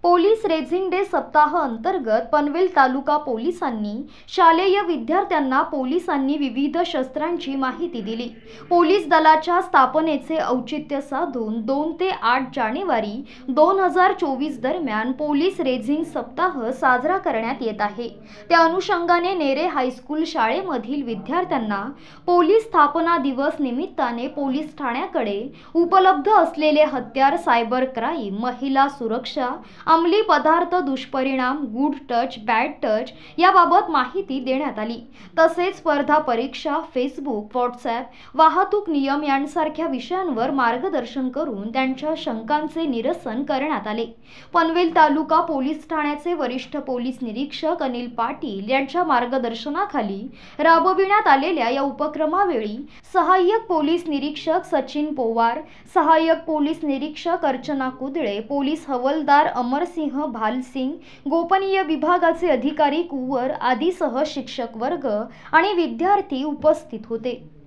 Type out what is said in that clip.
Police raising day सप्ताह अंतर्गत पनवेल तालुका पोलिसांनी शालेय विद्यार्थ्यांना पोलिसांनी विविध शस्त्रांची माहिती दिली। पोलीस दलाच्या स्थापनेचे औचित्य साधून 2 ते 8 जानेवारी 2024 दरम्यान पोलीस रेझिंग सप्ताह साजरा करण्यात येत आहे। त्या अनुषंगाने नेरे हायस्कूल शाळेमधील विद्यार्थ्यांना पोलीस स्थापना दिवस निमित्ताने पोलीस ठाण्याकडे उपलब्ध असलेले हत्यार, सायबर क्राईम, महिला सुरक्षा, अंमली पदार्थ दुष्परिणाम, गुड टच, बॅड टच याबाबत माहिती देण्यात आली। तसेच स्पर्धा परीक्षा, फेसबुक, व्हॉट्सॲप, वाहतूक नियम यांसारख्या विषयांवर मार्गदर्शन करून त्यांच्या शंकांचे निरसन करण्यात आले। पनवेल तालुका पोलीस ठाण्याचे वरिष्ठ पोलीस निरीक्षक अनिल पाटील यांच्या मार्गदर्शनाखाली राबविण्यात आलेल्या या उपक्रमावेळी सहाय्यक पोलीस निरीक्षक सचिन पोवार, सहाय्यक पोलीस निरीक्षक अर्चना कुदळे, पोलीस हवालदार अमरसिंह भालसिंग, गोपनीय विभागाचे अधिकारी कुंवर आदीसह शिक्षक वर्ग आणि विद्यार्थी उपस्थित होते।